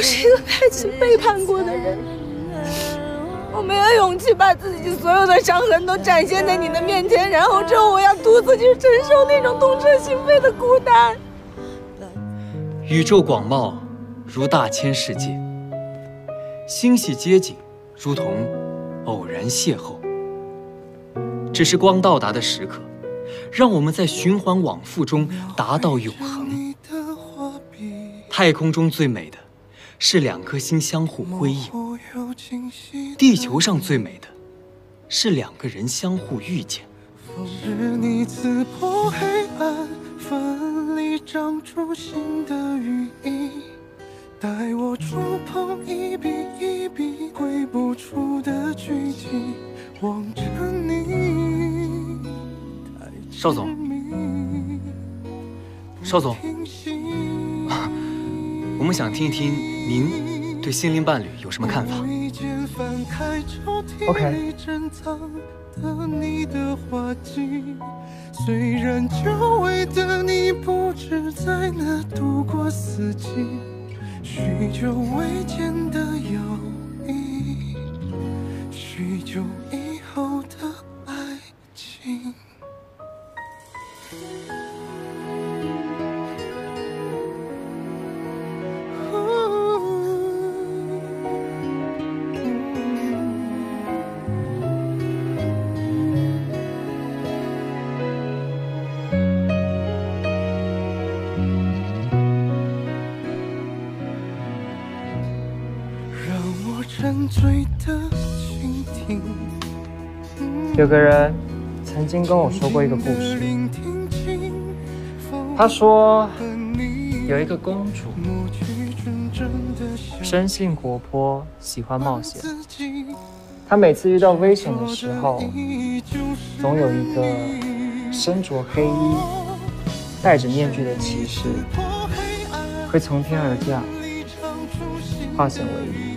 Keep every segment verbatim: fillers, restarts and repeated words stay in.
我是一个被爱情背叛过的人，我没有勇气把自己所有的伤痕都展现在你的面前，然后之后我要独自去承受那种痛彻心扉的孤单。 宇宙广袤，如大千世界；星系接近，如同偶然邂逅。只是光到达的时刻，让我们在循环往复中达到永恒。太空中最美的是两颗星相互辉映，地球上最美的是两个人相互遇见。 是你刺破黑暗，奋力长出新的羽翼，带我触碰一笔一笔绘不出的剧情，望着你。 邵总，邵总，我们想听一听您对心灵伴侣有什么看法 ？OK。虽然久违的你不知在哪度过四季，许久未见的友谊，许久以后的爱情。沉醉的倾听。 有个人曾经跟我说过一个故事，他说有一个公主，生性活泼，喜欢冒险。她每次遇到危险的时候，总有一个身着黑衣、戴着面具的骑士会从天而降，化险为夷。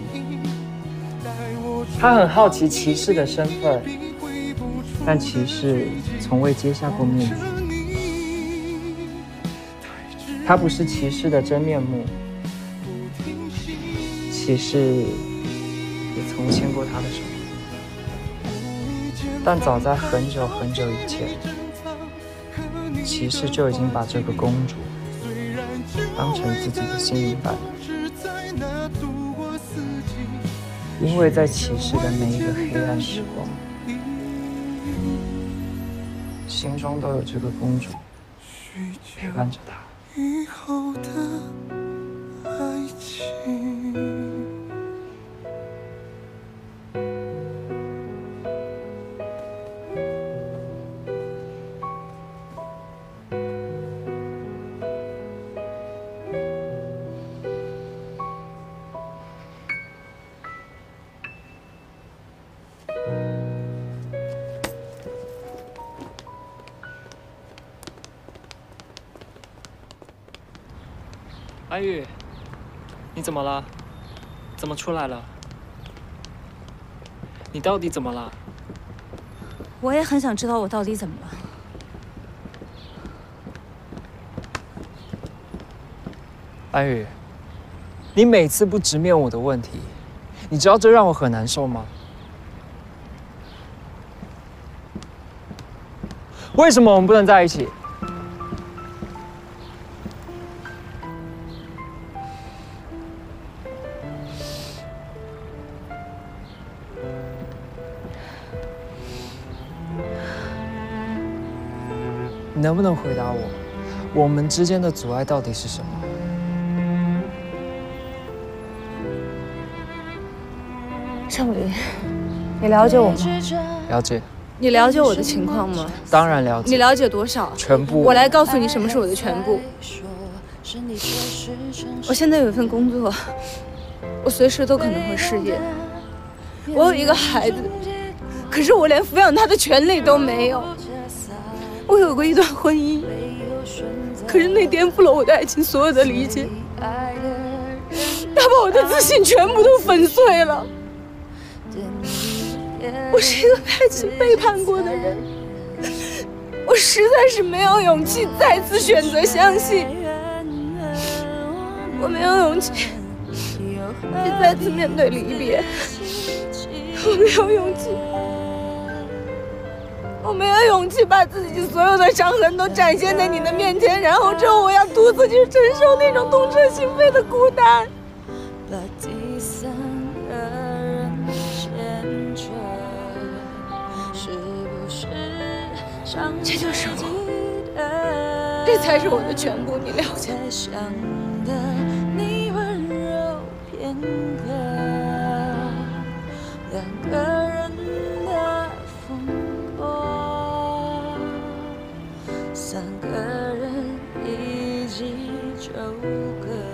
他很好奇骑士的身份，但骑士从未揭下过面具。他不是骑士的真面目，骑士也曾牵过他的手。但早在很久很久以前，骑士就已经把这个公主当成自己的心灵伴侣。因为在骑士的每一个黑暗时光，心中都有这个公主陪伴着他。以后的爱情。 安玉，你怎么了？怎么出来了？你到底怎么了？ 我也很想知道我到底怎么了。 安玉，你每次不直面我的问题，你知道这让我很难受吗？为什么我们不能在一起？你能不能回答我，我们之间的阻碍到底是什么？ 少宇，你了解我吗？ 了解。 你了解我的情况吗？ 当然了解。 你了解多少？ 全部。 我来告诉你什么是我的全部。我现在有一份工作，我随时都可能会失业。我有一个孩子，可是我连抚养他的权利都没有。我有过一段婚姻，可是那颠覆了我对爱情所有的理解，他把我的自信全部都粉碎了。我是一个被爱情背叛过的人，我实在是没有勇气再次选择相信，我没有勇气去再次面对离别。我没有勇气，我没有勇气把自己所有的伤痕都展现在你的面前，然后之后我要独自去承受那种痛彻心扉的孤单。把第三个人牵着，是不是这就是我，这才是我的全部，你了解？你温柔片刻，两个人的疯狂，三个人一起走过。